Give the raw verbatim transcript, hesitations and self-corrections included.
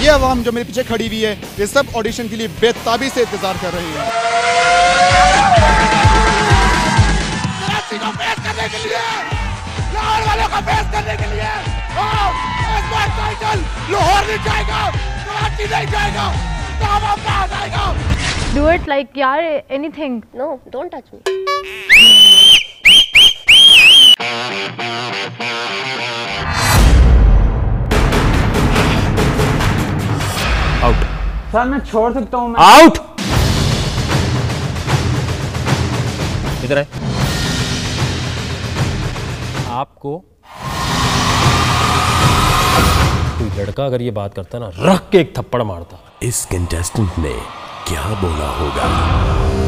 ये आवाम जो मेरे पीछे खड़ी हुई है, ये सब ऑडिशन के लिए बेताबी से इंतजार कर रही है। कराची को फेस करने के लिए, लाहौर वालों को फेस करने के लिए, इस बार टाइटल लाहौर नहीं जाएगा, कराची नहीं जाएगा, काम अपना आ जाएगा। Do it like यार anything. No, don't touch me. Out. Sir मैं छोड़ सकता हूँ। आउट। इधर है। आपको कोई लड़का अगर ये बात करता ना, रख के एक थप्पड़ मारता। इस कंटेस्टेंट ने क्या बोला होगा?